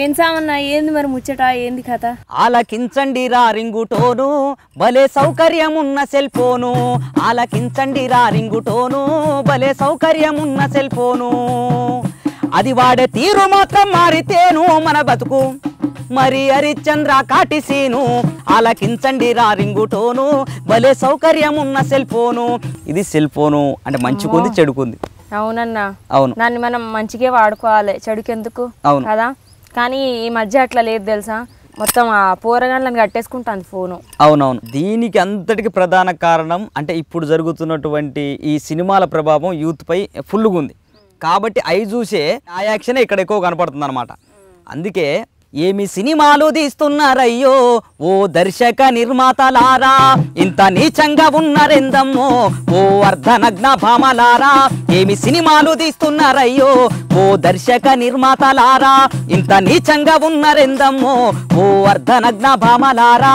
ఏం సామన్నా ఏంది మరి ముచ్చట ఏంది కథ ఆలకించండి రా రింగుటోను భలే సౌకర్యమున్న సెల్ ఫోను ఆలకించండి రా రింగుటోను భలే సౌకర్యమున్న సెల్ ఫోను అది వాడే తీరు మాత్రం మారితేను మన బతుకు మరి హరిశ్చంద్ర కాటిసీను ఆలకించండి రా రింగుటోను భలే సౌకర్యమున్న సెల్ ఫోను ఇది సెల్ ఫోను అంటే మంచికుంది చెడుకుంది అవునన్నా అవును దాన్ని మనం మంచిగా వాడుకోవాలి చెడుకెందుకు కదా కానీ ఈ మధ్య అట్లా లేదు తెలుసా మొత్తం ఆ పోరగాళ్ళని కట్టేసుకుంటాను ఫోను అవునవును దీనికి అంతటికి ప్రధాన కారణం అంటే ఇప్పుడు జరుగుతున్నటువంటి ఈ సినిమాల ప్రభావం యూత్ పై ఫుల్గా ఉంది కాబట్టి అవి చూసే ఆ యాక్షన్ ఇక్కడ ఎక్కువ కనపడుతుంది అనమాట అందుకే ఏమి సినిమాలు తీస్తున్నారయ్యో ఓ దర్శక నిర్మాతలారా ఇంత నీచంగా ఉన్నారెందమ్మో ఓ అర్ధనగ్న భామలారా ఏమి సినిమాలు తీస్తున్నారయ్యో ఓ దర్శక నిర్మాతలారా ఇంత నీచంగా ఉన్నారెందమ్మో ఓ అర్ధనగ్న భామలారా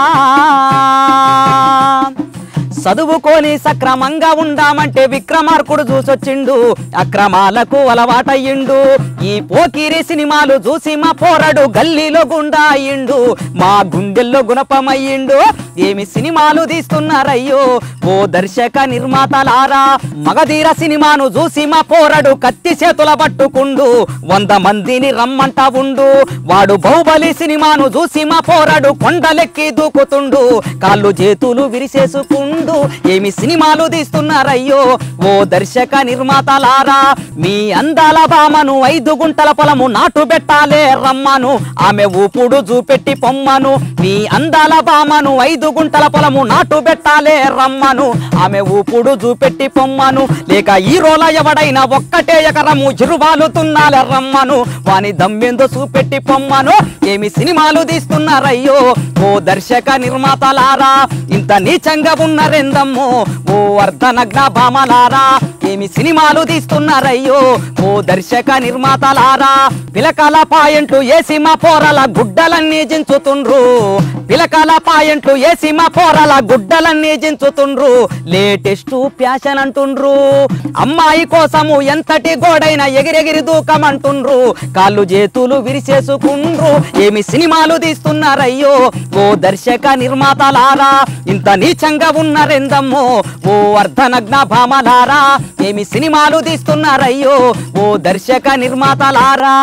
చదువుకొని సక్రమంగా ఉండామంటే విక్రమార్కుడు చూసొచ్చిండు అక్రమాలకు అలవాటయ్యిండు ఈ పోకిరి సినిమాలు చూసి మా పోరడు గల్లీలో గుండా అయ్యిండు మా గుండెల్లో గుణపమయ్యిండు ఏమి సినిమాలు తీస్తున్నారయ్యో ఓ దర్శక నిర్మాతలారా మగధీర సినిమాను చూసి మా పోరడు కత్తి చేతుల పట్టుకుండు 100 మందిని రమ్మంట ఉండు వాడు బాహుబలి సినిమాను చూసి మా పోరడు కొండలెక్కి దూకుతుండు కాళ్ళు చేతులు విరిసేసుకుండు ఏమి సినిమాలు తీస్తున్నారయ్యో ఓ దర్శక నిర్మాతలారా మీ అందాల భామను 5 గుంటల పొలము నాటు పెట్టాలే రమ్మను ఆమె ఊపుడు చూపెట్టి పొమ్మను మీ అందాల భామను 5 గుంటల పొలము నాటు పెట్టాలే రమ్మను ఆమె ఊపుడు చూపెట్టి పొమ్మను లేక హీరోల ఎవడైనా ఒక్కటే ఎకరము చిరుబాలుతున్నాలే రమ్మను వాని దమ్మెందో చూపెట్టి పొమ్మను ఏమి సినిమాలు తీస్తున్నారయ్యో ఓ దర్శక నిర్మాతలారా ఇంత నీచంగా ఉన్నారెందమ్మో ఓ అర్ధనగ్న భామలారా ఏమి సినిమాలు తీస్తున్నారయ్యో ఓ దర్శక నిర్మాతలారా పిలకల పాయింట్లు ఏసి మా పోరల గుడ్డలన్నీ జించుతుండ్రు పిలకల పాయింట్లు ఏసి మా పోరల గుడ్డలన్నీ జించుతుండ్రు లేటెస్ట్ ఫ్యాషన్ అంటుండ్రు అమ్మాయి కోసము ఎంతటి గోడైనా ఎగిరెగిరి దూకమంటుండ్రు కాళ్ళు చేతులు విరిసేసుకుండ్రు ఏమి సినిమాలు తీస్తున్నారయ్యో ఓ దర్శక నిర్మాతలారా ఇంత నీచంగా ఉన్నారెందమ్మో ఓ అర్ధనగ్న భామలారా ఏమి సినిమాలు తీస్తున్నారయ్యో ఓ దర్శక నిర్మాతలారా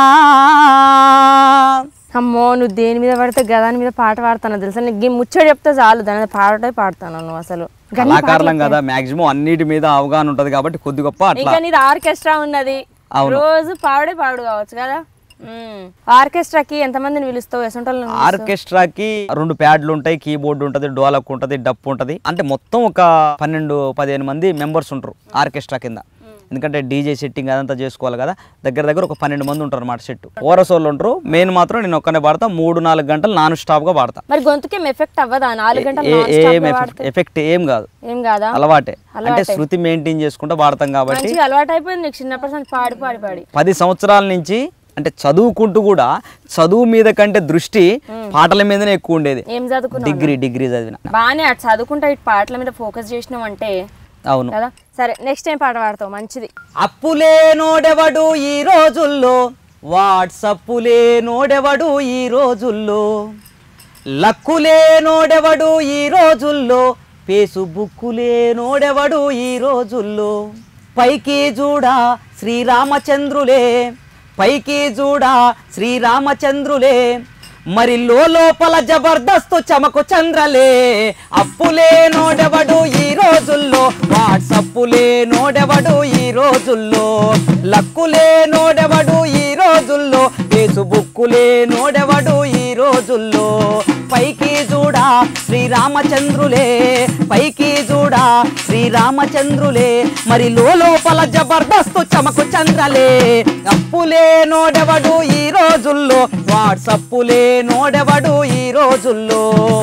అమ్మో నువ్వు దేని మీద పడితే గదాని మీద పాట పాడుతాను తెలుసా నీకు ముచ్చట చెప్తే చాలు దాని మీద పాటే పాడతాను నువ్వు అసలు కళాకారులం కదా మాక్సిమం అన్నిటి మీద అవగాహన ఉంటది కాబట్టి కొద్ది గొప్ప ఇంకా నీది ఆర్కెస్ట్రా ఉన్నది రోజు పాడే పాడు కావచ్చు కదా ఆర్కెస్ట్రాకి ఎంతమందిని పిలుస్తావు ఆర్కెస్ట్రాకి 2 ప్యాడ్లు ఉంటాయి కీబోర్డు ఉంటది డోలక్ ఉంటది డప్పు ఉంటది అంటే మొత్తం ఒక 12-15 మంది మెంబర్స్ ఉంటారు ఆర్కెస్ట్రా కింద ఎందుకంటే డీజే సెట్టింగ్ అదంతా చేసుకోవాలి కదా దగ్గర ఒక 12 మంది ఉంటారు అన్నమాట సెట్ ఓరసోళ్ళు ఉంటారు మెయిన్ మాత్రం నేను ఒక్కనే పాడతా 3-4 గంటలు నాన్ స్టాప్ గా పాడతా మరి గొంతుకేం ఎఫెక్ట్ అవ్వదా 4 గంటలు ఎఫెక్ట్ ఏం కాదు అలవాటే అంటే శృతి మెయింటైన్ చేసుకుంటూ పాడతాం కాబట్టి అలవాటు అయిపోయింది నీకు చిన్నప్పటి పాడి 10 సంవత్సరాల నుంచి అంటే చదువుకుంటూ కూడా చదువు మీద కంటే దృష్టి పాటల మీదనే ఎక్కువ ఉండేది డిగ్రీ చదివిన బానే అటు చదువుకుంటా ఇటు పాటల మీద ఫోకస్ చేసినావు అంటే అవును కదా సరే నెక్స్ట్ టైం పాట పాడతావు మంచిది అప్పులేనోడెవడు ఈ రోజుల్లో వాట్సప్పులేనోడెవడు ఈ రోజుల్లో లక్కులేనోడెవడు ఈ రోజుల్లో ఫేస్బుక్కులేనోడెవడు ఈ రోజుల్లో పైకి చూడా శ్రీరామచంద్రులే పైకి చూడా శ్రీరామచంద్రులే మరి లోపల జబర్దస్తు చమకు చంద్రలే అప్పులేనోడెవడు ఈ రోజుల్లో వాట్సప్పులేనోడెవడు ఈ రోజుల్లో లక్కులేనోడెవడు ఈ రోజుల్లో ఫేస్బుక్కులేనోడెవడు ఈ రోజుల్లో పైకి చూడా శ్రీరామచంద్రులే పైకి చూడా శ్రీరామచంద్రులే మరి లోపల జబర్దస్తు చమకు చంద్రలే అప్పులేనోడెవడు ఈ రోజుల్లో వాట్సప్పులేనోడెవడు ఈ రోజుల్లో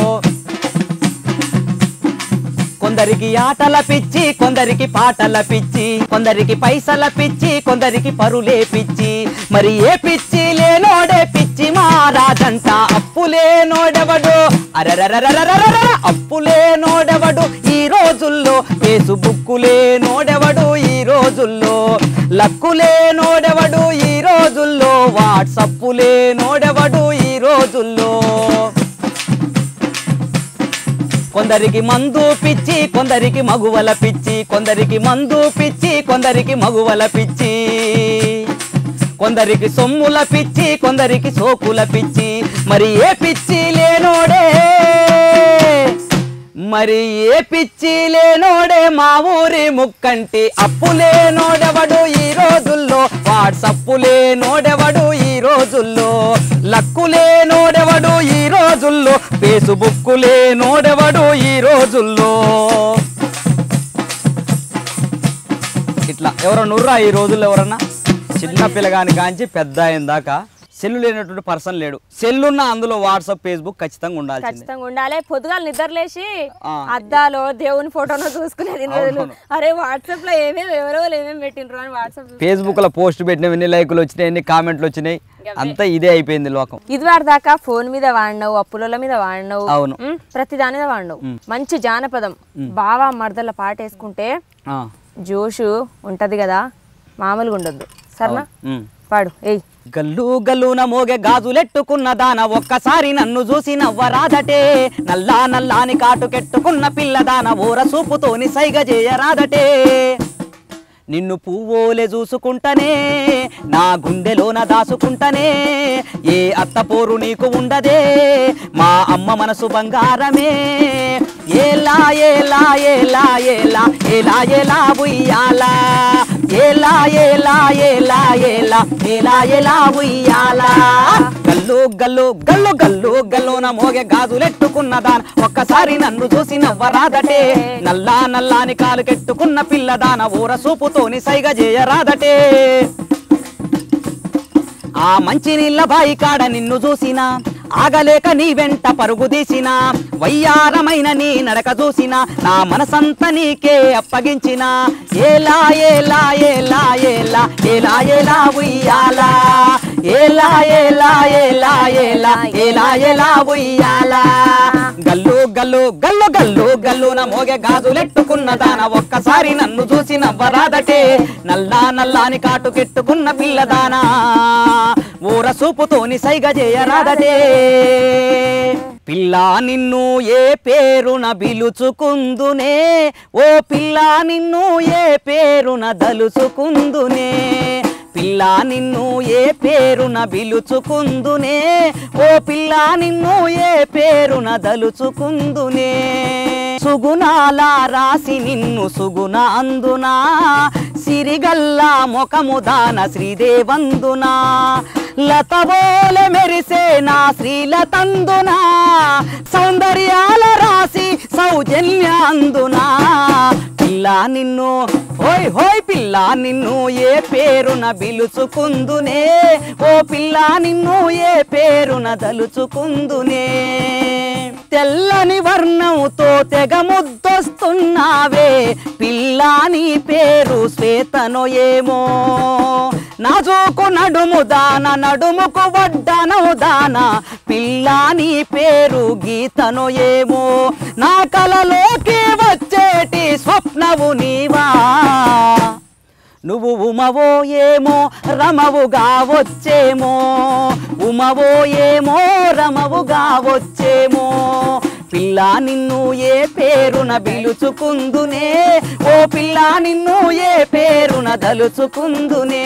కొందరికి ఆటల పిచ్చి కొందరికి పాటల పిచ్చి కొందరికి పైసల పిచ్చి కొందరికి పరులే పిచ్చి మరి ఏ పిచ్చి లేనోడే పిచ్చి మారాజంట అప్పులేనోడెవడు అరరరరరరర అప్పులేనోడెవడు ఈ రోజుల్లో ఫేస్బుక్కులేనోడెవడు ఈ రోజుల్లో లక్కులేనోడెవడు ఈ రోజుల్లో వాట్సప్పులేనోడెవడు కొందరికి మందు పిచ్చి కొందరికి మగువల పిచ్చి కొందరికి మందు పిచ్చి కొందరికి మగువల పిచ్చి కొందరికి సొమ్ముల పిచ్చి కొందరికి సోకుల పిచ్చి మరి ఏ పిచ్చి లేనోడే మా ఊరి ముక్కంటి అప్పులేనోడెవడు ఈ రోజుల్లో వాట్సప్పులేనోడెవడు ఈ రోజుల్లో లక్కులేనోడెవడు ఈ రోజుల్లో ఫేస్బుక్కులేనోడెవడు ఈ రోజుల్లో ఇట్లా ఎవరన్నా ఉర్రా ఈ రోజుల్లో ఎవరన్నా చిన్న పిల్లగాని కాంచి పెద్ద అయిన దాకా సెల్లు లేనటువంటి పర్సన్ లేడు సెల్లున్న అందులో వాట్సాప్ ఫేస్బుక్ ఖచ్చితంగా ఉండాలి పొద్దుగాల నిద్రలేసి అద్దాలో దేవుని ఫోటోను చూసుకునేది అరే వాట్సాప్ లో ఏమేమి పెట్టినరు అని వాట్సాప్ ఫేస్బుక్ లో పోస్ట్ పెట్టినవి ఎన్ని లైకులు వచ్చినాయి ఎన్ని కామెంట్లు వచ్చినాయి అంతా ఇదే అయిపోయింది లోకం ఇదివారి దాకా ఫోన్ మీద వాడినావు అప్పుల మీద వాడినావు అవును ప్రతి దాని మీద వాడినావు మంచి జానపదం బావా మర్దల పాట వేసుకుంటే జోషు ఉంటది కదా మామూలుగా ఉండొద్దు సరేనా పాడు ఏయ్ గల్లు గల్లున మోగే గాజులెట్టుకున్న దాన ఒక్కసారి నన్ను చూసి నవ్వరాదటే నల్లాని కాటుకెట్టుకున్న పిల్లదాన ఊర సూపుతోని సైగ చేయరాదటే నిన్ను పువ్వులే చూసుకుంటనే నా గుండెలోన దాసుకుంటనే ఏ అత్తపోరు నీకు ఉండదే మా అమ్మ మనసు బంగారమే ఏలా ఏలా ఏలా ఏలా ఏలా ఏలా ఉయ్యాలా ఏలా ఏలా ఏలా ఏలా ఏలా ఏలా ఉయ్యాలా గల్లు గల్లు గల్లు గల్లు గల్లున మోగే గాజులెట్టుకున్న దాన ఒక్కసారి నన్ను చూసి నవ్వరాదటే నల్లాని కాలు కెట్టుకున్న పిల్లదాన ఊర సూపుతోని సైగ చేయరాదటే ఆ మంచి నీళ్ళ బాయి కాడ నిన్ను చూసినా ఆగలేక నీ వెంట పరుగు తీసిన వయ్యారమైన నీ నడక చూసిన నా మనసంతా నీకే అప్పగించిన ఏలా ఏలా ఏలా ఏలా ఏలా ఏలా ఉయ్యాలా ఏలా ఏలా ఏలా ఏలా ఏలా ఏలా ఉయ్యాలా గల్లు గల్లు గల్లు గల్లు గల్లున మోగే గాజులెట్టుకున్న దాన ఒక్కసారి నన్ను చూసి నవ్వరాదటే నల్లాని కాటుకెట్టుకున్న పిల్లదానా ఊర సూపుతోని సైగ చేయరాదటే పిల్ల నిన్ను ఏ పేరున పిలుచుకుందునే ఓ పిల్ల నిన్ను ఏ పేరున దలుచుకుందునే పిల్ల నిన్ను ఏ పేరున పిలుచుకుందునే ఓ పిల్ల నిన్ను ఏ పేరున దలుచుకుందునే సుగుణాల రాసి నిన్ను సుగుణ అందునా సిరిగల్లా ముఖముదాన శ్రీదేవందునా లతబోలె మెరిసే నా శ్రీలతందునా సౌందర్యాల రాసి సౌజన్య అందునా పిల్ల నిన్ను హోయ్ హోయ్ పిల్ల నిన్ను ఏ పేరున పిలుచుకుందునే ఓ పిల్ల నిన్ను ఏ పేరున దలుచుకుందునే తెల్లని వర్ణంతో తెగ ముద్దొస్తున్నావే పిల్ల నీ పేరు శ్వేతనో ఏమో నాజూకు నడుము దాన నడుముకు వడ్డనో దాన పిల్ల నీ పేరు గీతనో ఏమో నా కలలోకి వచ్చేటి స్వప్నవు నీవా నువ్వు ఉమవో ఏమో రమవుగా వచ్చేమో ఉమవో ఏమో రమవుగా వచ్చేమో పిల్ల నిన్ను ఏ పేరున పిలుచుకుందునే ఓ పిల్ల నిన్ను ఏ పేరున దలుచుకుందునే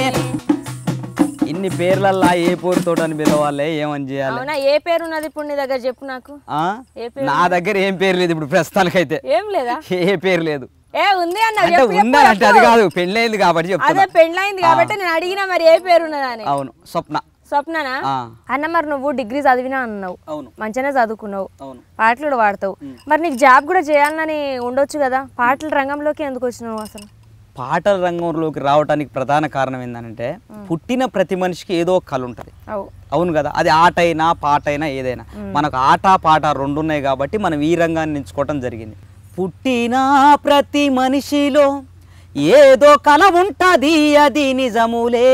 ఇన్ని పేర్లల్లా ఏ పేరుతో అని పిలవాలి ఏమని చేయాలి అవునా ఏ పేరు ఉన్నది ఇప్పుడు నీ దగ్గర చెప్పు నాకు నా దగ్గర ఏం పేరు లేదు ఇప్పుడు ప్రస్తుతానికైతే ఏం లేదా ఏ పేరు లేదు ఏ ఉంది అన్న ఉందంటే అది కాదు పెళ్ళైంది కాబట్టి చెప్తున్నా అదే పెళ్ళైంది కాబట్టి నేను అడిగినా మరి ఏ పేరు ఉన్నదని అవును స్వప్ననా అన్న మరి నువ్వు డిగ్రీ చదివినా అన్నావు మంచిగానే చదువుకున్నావు పాటలు కూడా పాడతావు మరి నీకు జాబ్ కూడా చేయాలని ఉండొచ్చు కదా పాటల రంగంలోకి ఎందుకు వచ్చినావు అసలు పాటల రంగంలోకి రావడానికి ప్రధాన కారణం ఏంటంటే పుట్టిన ప్రతి మనిషికి ఏదో కళ ఉంటుంది అవును కదా అది ఆట అయినా పాట అయినా ఏదైనా మనకు ఆట పాట రెండు ఉన్నాయి కాబట్టి మనం ఈ రంగాన్ని ఎంచుకోవటం జరిగింది పుట్టిన ప్రతి మనిషిలో ఏదో కళ ఉంటుంది అది నిజములే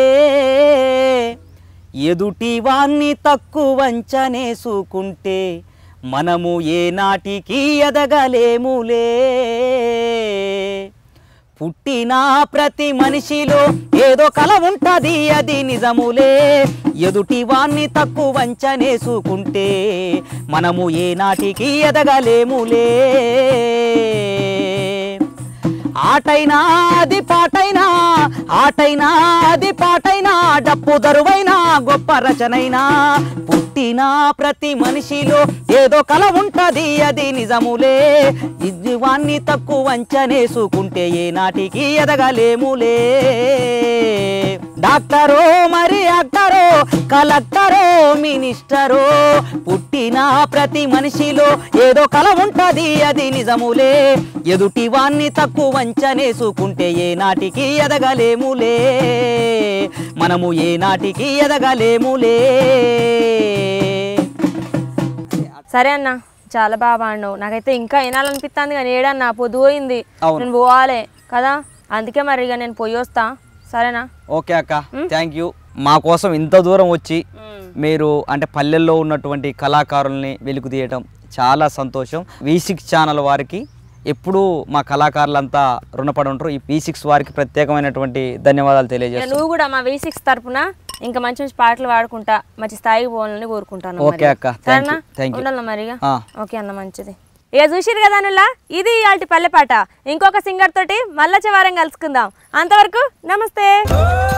ఎదుటి వాన్ని తక్కువంచనేసుకుంటే మనము ఏ నాటికి ఎదగలేములే పుట్టిన ప్రతి మనిషిలో ఏదో కల ఉంటది అది నిజములే ఎదుటి వాణ్ణి తక్కువ వంచనేసుకుంటే మనము ఏనాటికి ఎదగలేములే ఆటైనా అది పాటైనా ఆటైనా అది పాటైనా డప్పు దరువైనా గొప్ప రచనైనా పుట్టిన ప్రతి మనిషిలో ఏదో కల ఉంటది అది నిజములే ఇదివాన్ని తక్కువ వంచనేసుకుంటే ఏనాటికి ఎదగలేములే డాక్టరో మరి యాక్టరో కలెక్టరో మినిస్టరో పుట్టిన ప్రతి మనిషిలో ఏదో కల ఉంటది అది నిజములే ఎదుటి వాన్ని తక్కువ వంచనేసుకుంటే ఏనాటికి ఎదగలేములే మనము ఏనాటికి ఎదగలేములే సరే అన్న చాలా బాగా పాడినావు నాకైతే ఇంకా వినాలనిపిస్తుంది కానీ ఏడన్నా పొద్దుపోయింది నేను పోవాలి కదా అందుకే మరి ఇక నేను పోయి వస్తా సరేనా ఓకే అక్క థ్యాంక్ యూ మా కోసం ఇంత దూరం వచ్చి మీరు అంటే పల్లెల్లో ఉన్నటువంటి కళాకారుల్ని వెలుగు తీయటం చాలా సంతోషం V6 ఛానల్ వారికి ఎప్పుడు మా కళాకారులంతా రుణపడి ఉంటారు ఈ V6 వారికి ప్రత్యేకమైనటువంటి ధన్యవాదాలు తెలియజేస్తాను నువ్వు కూడా మా V6 తరపున ఇంకా మంచి మంచి పాటలు పాడుకుంటా మంచి స్థాయికి పోవాలని కోరుకుంటాను ఓకే అక్క సరేనా ఉండాలి మరిగా ఓకే అన్న మంచిది ఇక చూసిరు కదా నుల్లా ఇది ఇవాల్టి పల్లె పాట ఇంకొక సింగర్ తోటి మళ్ళీ వారం కలుసుకుందాం అంతవరకు నమస్తే